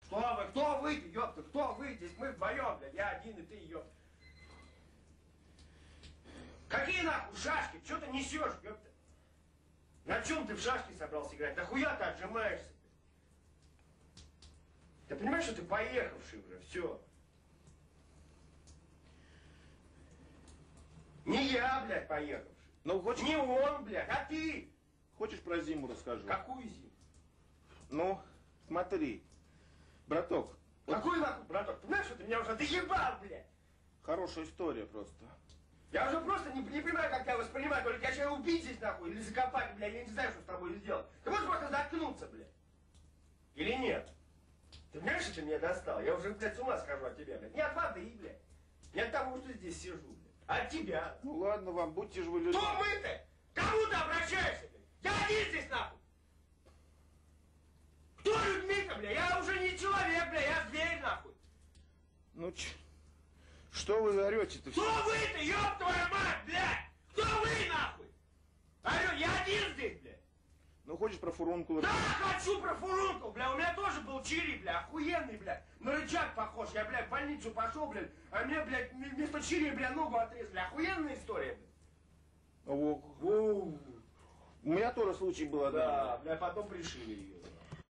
Кто вы, ёпта, кто вы? Здесь мы вдвоем, блядь, я один и ты, ёпта. Какие нахуй шашки? Что ты несешь, ёпта? На чем ты в шашки собрался играть? Нахуя ты отжимаешься? Ты понимаешь, что ты поехавший уже, все. Не я, блядь, поехавший. Ну, хочешь... Не он, блядь, а ты. Хочешь про зиму расскажу? Какую зиму? Ну, смотри, браток. Какой нахуй, браток? Ты знаешь, что ты меня уже доебал, блядь? Хорошая история просто. Я уже просто не понимаю, как тебя воспринимать. Только я тебя убить здесь, нахуй, или закопать, блядь, я не знаю, что с тобой сделать. Ты можешь просто заткнуться, блядь. Или нет? Ты понимаешь, что ты меня достал? Я уже, блядь, с ума схожу от тебя, блядь. Не от воды, блядь. Не от того, что здесь сижу, блядь. А от тебя. Ну ладно вам, будьте же вы люди. Кто мы-то? Кому ты обращаешься, блядь? Я один здесь, нахуй. Кто людьми-то, блядь? Я уже не человек, блядь, я зверь, нахуй. Ну, что вы орете-то? Кто вы-то, ёб твою мать, блядь? Кто вы, нахуй? Алло, я один здесь, блядь. Ну, хочешь про фурункула? Да, хочу про фурункул, бля, у меня тоже был чири, бля, охуенный, бля, на рычаг похож, я, бля, в больницу пошел, блядь, а мне, блядь, вместо чири, бля, ногу отрезали, охуенная история, блядь. У меня тоже случай был. Да, бля, потом пришили ее.